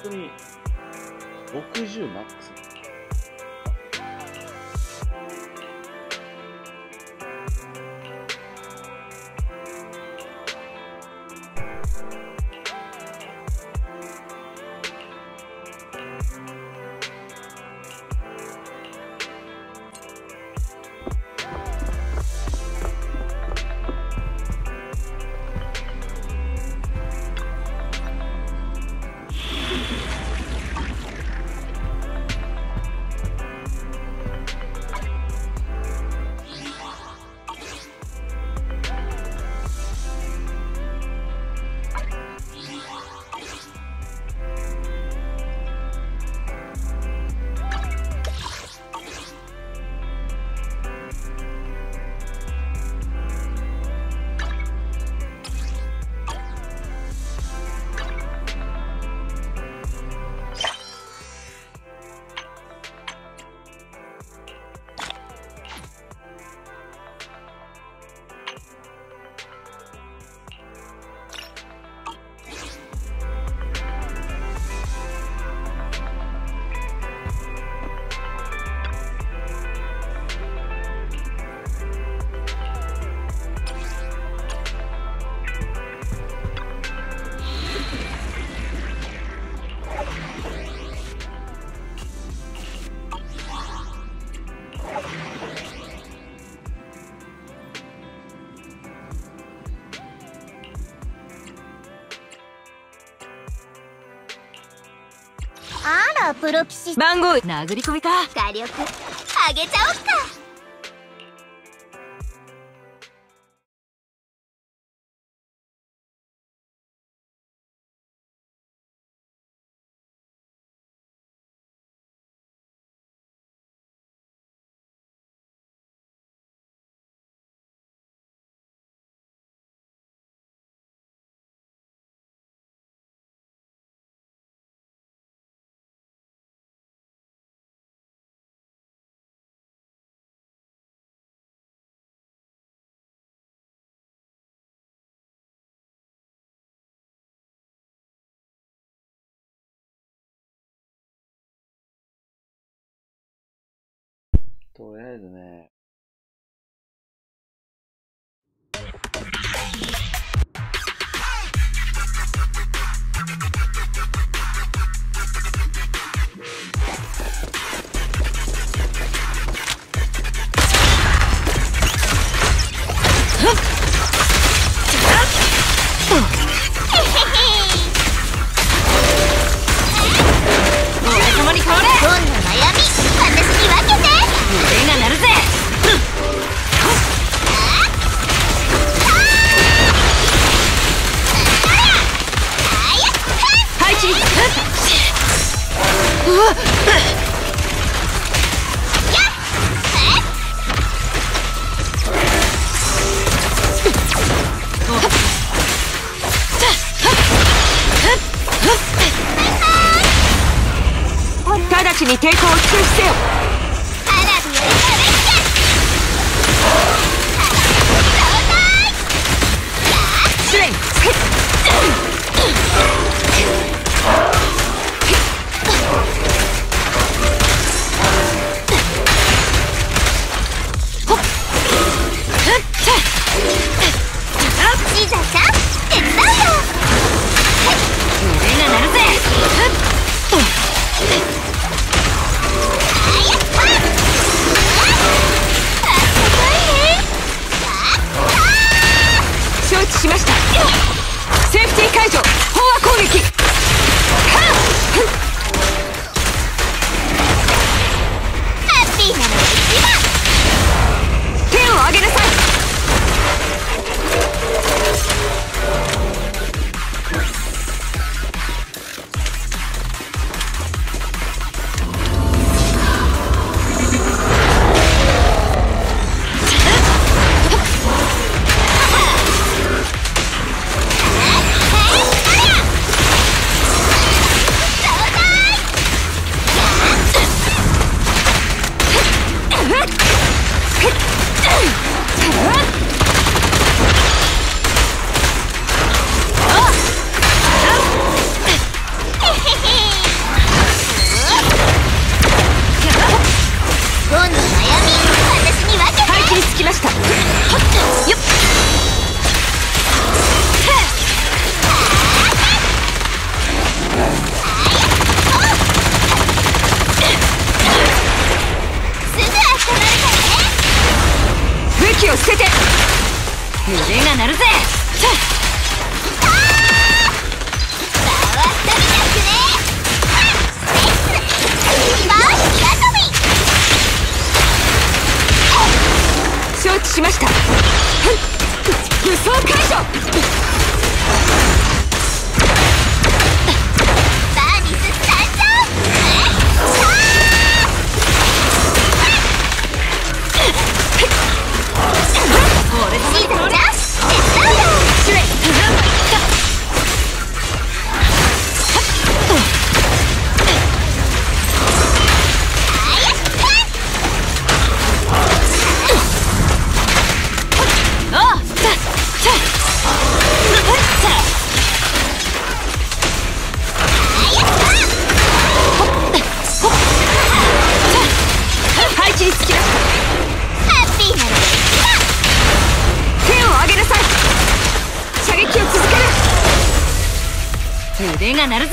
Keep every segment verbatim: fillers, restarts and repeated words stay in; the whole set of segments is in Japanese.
当にろくじゅうマックス。 あら、プロ棋士番号殴り込みか。 火力上げちゃおっか。 とりあえずね、 俺様に変われ。 どんな悩み私に分けて。 腕が鳴るぜ。配置。うわっ。直ちに抵抗を中止せよ。 アラブより上試練。 シザちゃん手伝うよ。 腕が鳴るぜ。承知しました。 腕が鳴るぜ。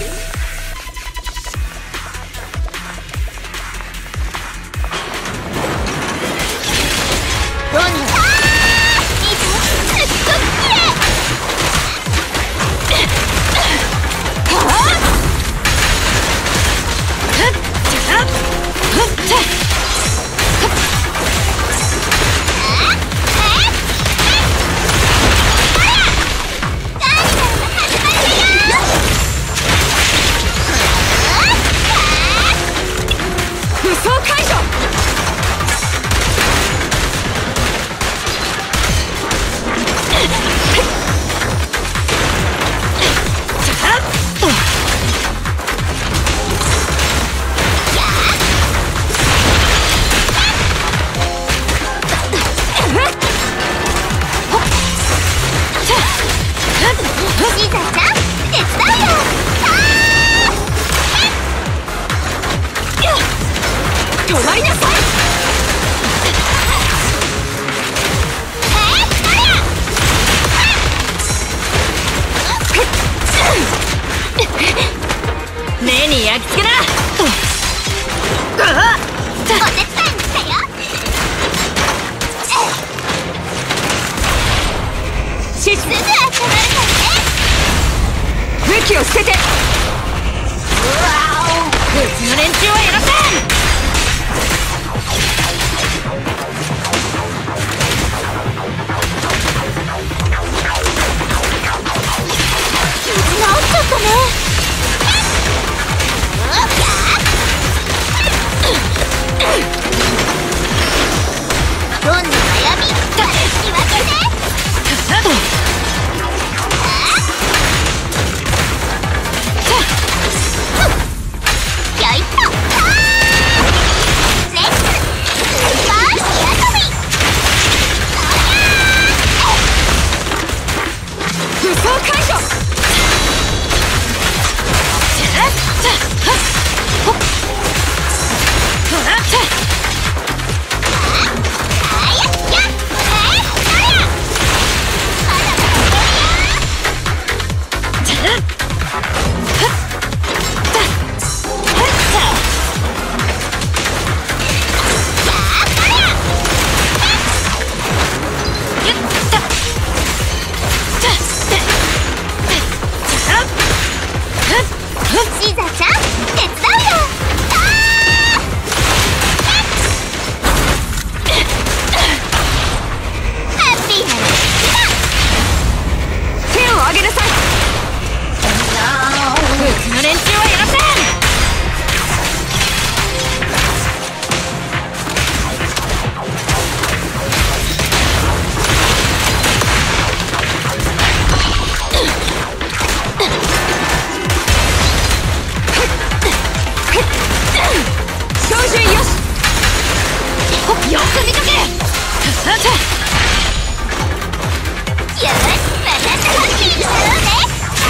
どんな見て、すっごく綺麗。 武装解除。 シーザーちゃん、手伝うよ。 止まりなさい。目に焼き付けな。 お手伝いに来たよ。 シスすぐ温まるからね。 武器を捨てて。うちの連中はやらせん。 治っちゃったね。どんな悩み、私に分けて。やいっと。レッツスーパーヒアトミ。 武装解除。 シーザーちゃん、手伝うよ。ハッピーなの手を挙げなさい。うちの連中はやらせん。照準よし。よく見とけ。 よし、私ハッピーになろうね。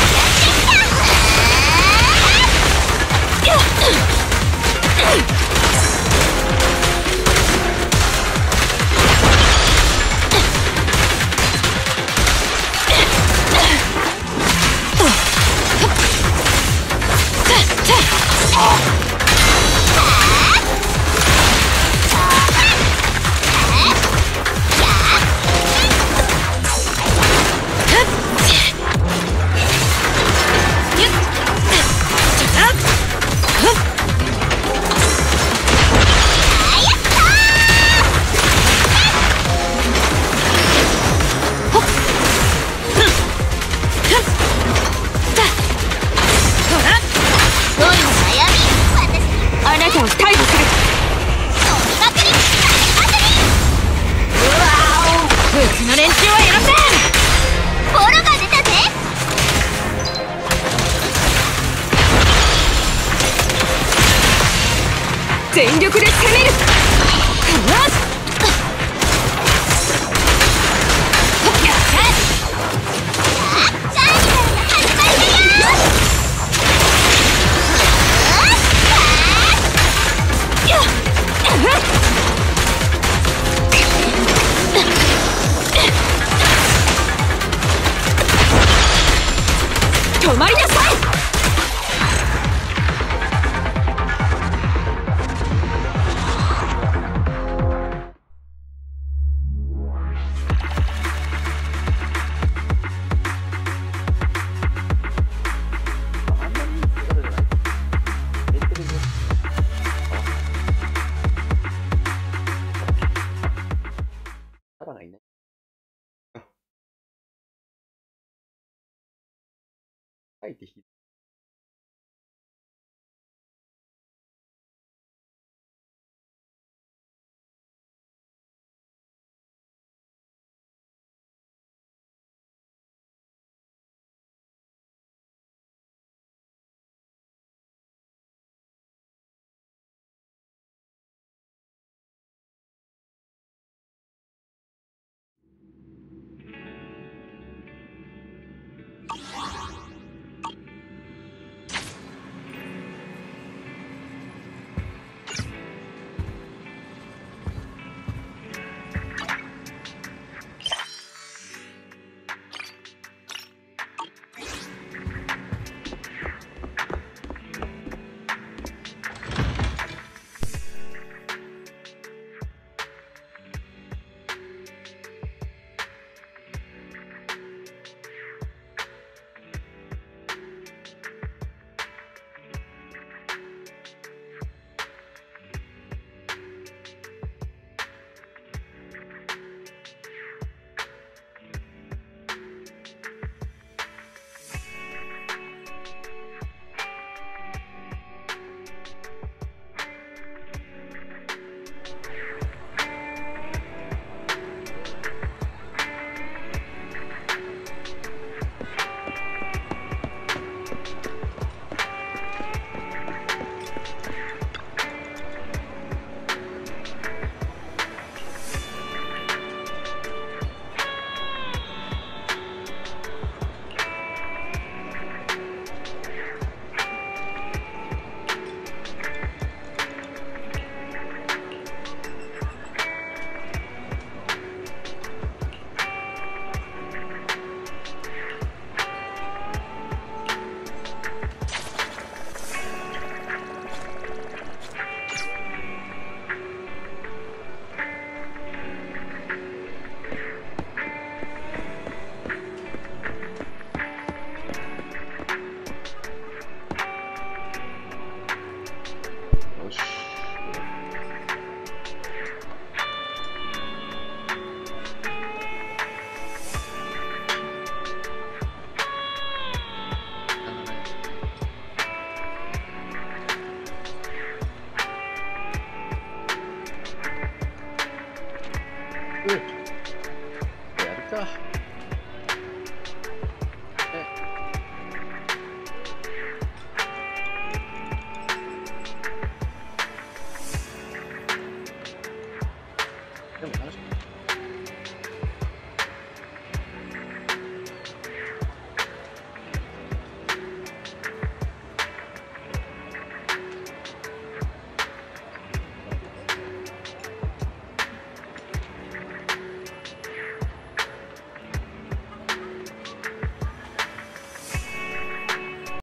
あなたを逮捕する。うちの連中はやらせん。 ボロが出たぜ。 全力で攻める。止止まりなさい。 あんまりいい力じゃない。減ってるぞ。あ、タラがいない。書いてひよし。うん。やるか。でも楽しかった。